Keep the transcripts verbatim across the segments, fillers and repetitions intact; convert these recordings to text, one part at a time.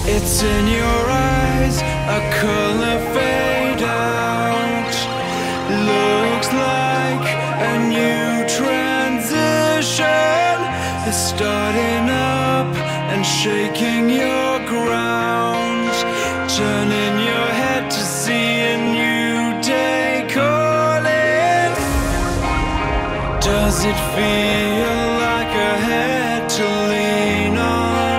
It's in your eyes, a color fade out. Looks like a new transition is starting up and shaking your ground, turning your head to see a new day calling. Does it feel like a head to lean on?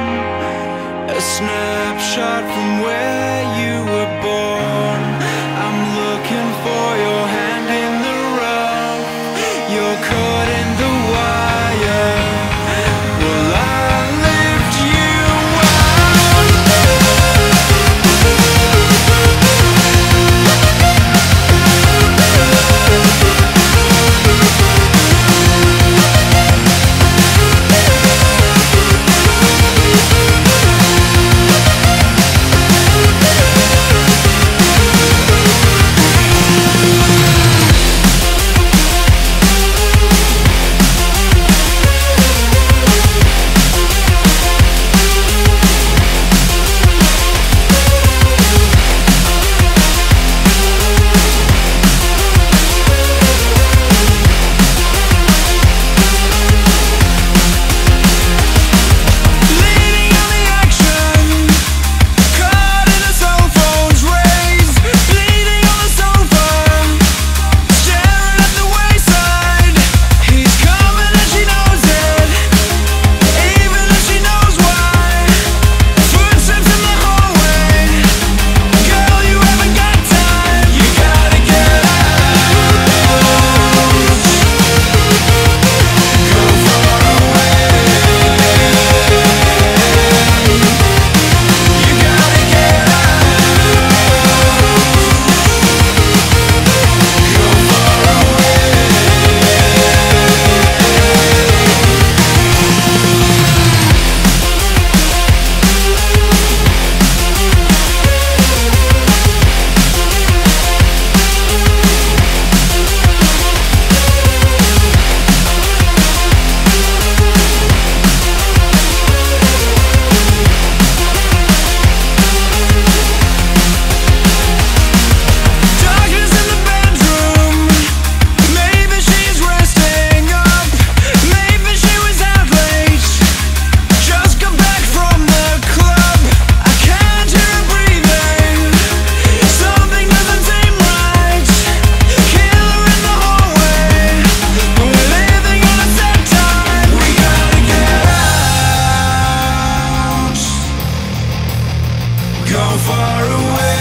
A snapshot from where you were born. I'm looking for your hand in the rough. You're caught in the wire. Will I lift you go far away?